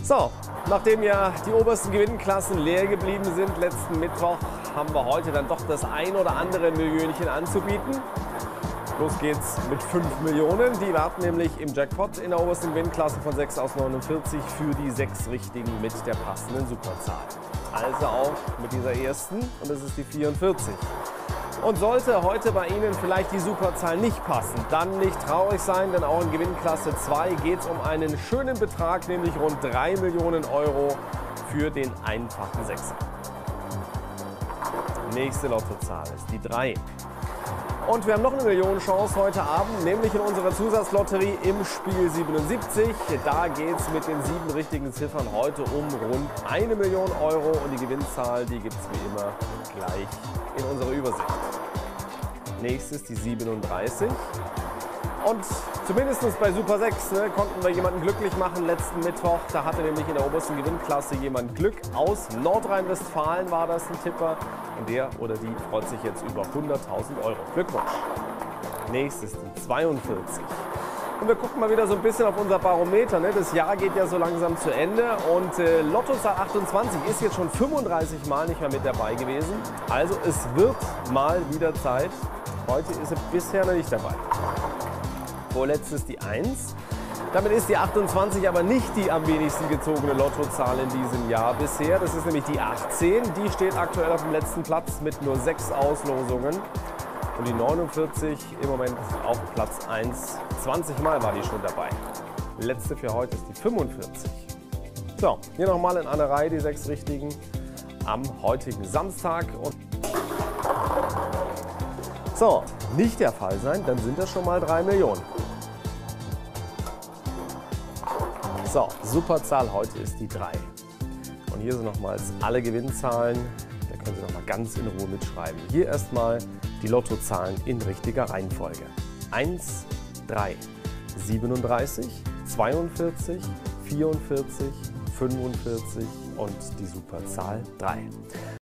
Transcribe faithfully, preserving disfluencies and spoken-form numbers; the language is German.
So, nachdem ja die obersten Gewinnklassen leer geblieben sind letzten Mittwoch, haben wir heute dann doch das ein oder andere Millionchen anzubieten. Los geht's mit fünf Millionen. Die warten nämlich im Jackpot in der obersten Gewinnklasse von sechs aus neunundvierzig für die sechs Richtigen mit der passenden Superzahl. Also auch mit dieser ersten, und das ist die vierundvierzig. Und sollte heute bei Ihnen vielleicht die Superzahl nicht passen, dann nicht traurig sein, denn auch in Gewinnklasse zwei geht es um einen schönen Betrag, nämlich rund drei Millionen Euro für den einfachen Sechser. Nächste Lottozahl ist die drei. Und wir haben noch eine Millionenchance heute Abend, nämlich in unserer Zusatzlotterie im Spiel siebenundsiebzig. Da geht es mit den sieben richtigen Ziffern heute um rund eine Million Euro. Und die Gewinnzahl, die gibt es wie immer gleich in unserer Übersicht. Nächstes die siebenunddreißig. Und zumindest bei Super sechs ne, konnten wir jemanden glücklich machen letzten Mittwoch. Da hatte nämlich in der obersten Gewinnklasse jemand Glück. Aus Nordrhein-Westfalen war das ein Tipper. Und der oder die freut sich jetzt über hunderttausend Euro. Glückwunsch! Nächstes die zweiundvierzig. Und wir gucken mal wieder so ein bisschen auf unser Barometer. Ne? Das Jahr geht ja so langsam zu Ende. Und äh, Lottozahl achtundzwanzig ist jetzt schon fünfunddreißig Mal nicht mehr mit dabei gewesen. Also es wird mal wieder Zeit. Heute ist sie bisher noch nicht dabei. Vorletztes die eins. Damit ist die achtundzwanzig aber nicht die am wenigsten gezogene Lottozahl in diesem Jahr bisher. Das ist nämlich die achtzehn. Die steht aktuell auf dem letzten Platz mit nur sechs Auslosungen. Und die neunundvierzig im Moment auf Platz eins. zwanzig Mal war die schon dabei. Letzte für heute ist die fünfundvierzig. So, hier nochmal in einer Reihe die sechs Richtigen am heutigen Samstag. Und so, nicht der Fall sein, dann sind das schon mal drei Millionen. So, Superzahl heute ist die drei. Und hier sind nochmals alle Gewinnzahlen. Da können Sie nochmal ganz in Ruhe mitschreiben. Hier erstmal die Lottozahlen in richtiger Reihenfolge. eins, drei, siebenunddreißig, zweiundvierzig, vierundvierzig, fünfundvierzig und die Superzahl drei.